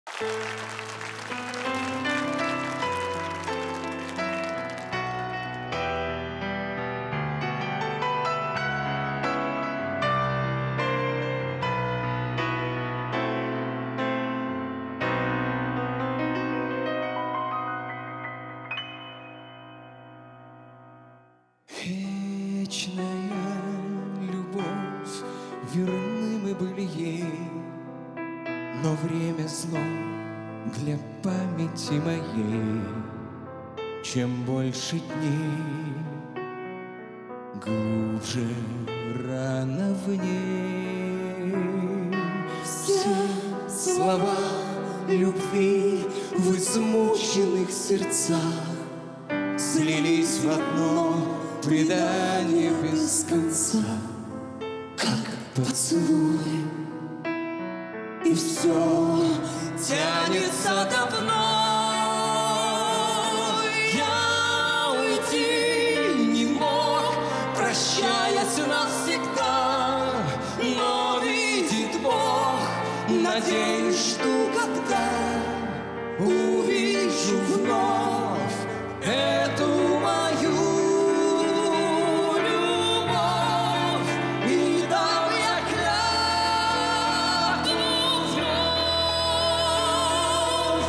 Вечная любовь, верны мы были ей, но время зло для памяти моей. Чем больше дней, глубже рана в ней. Все слова любви в измученных сердцах слились в одно предание без конца, как поцелуй, и все тянется давно. Я уйти не мог, прощаясь навсегда, но видит Бог, надеюсь, жду, когда увижу вновь эту мою любовь. И дал я клятву вновь.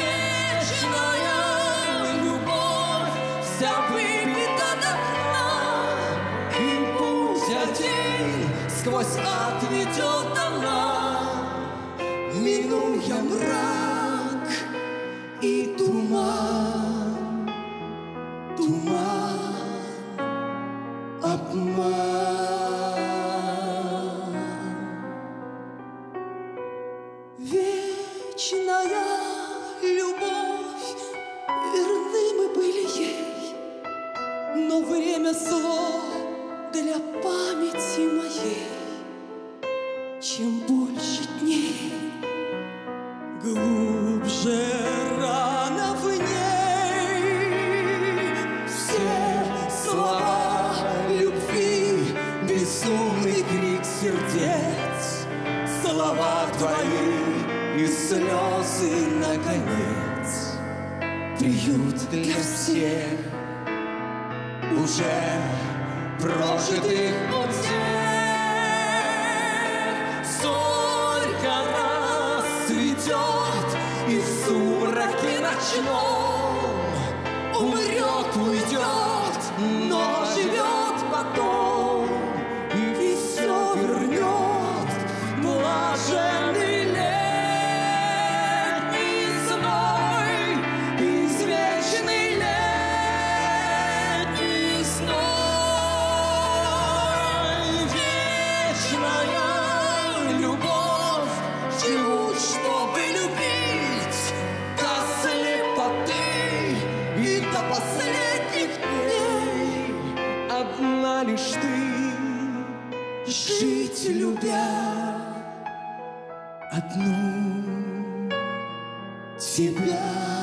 Вечная любовь, вся выпита до дна, и путь один сквозь ад ведет она, минуя мрак и туман, туман, обман. Вечная любовь, верны мы были ей, но время зло для памяти моей. Чем больше дней, глубже рана в ней. Все слова любви, безумный крик сердец, слова твои и слезы, наконец, приют для всех уже прожитых утех. Зорька расцветет, и в сумраке ночном умрет, уйдет, но живет потом, и все вернет блаженный летний зной, извечный летний зной. Вечная любовь, живут, чтобы любить до слепоты и до последних дней. Одна лишь ты, жить любя одну тебя.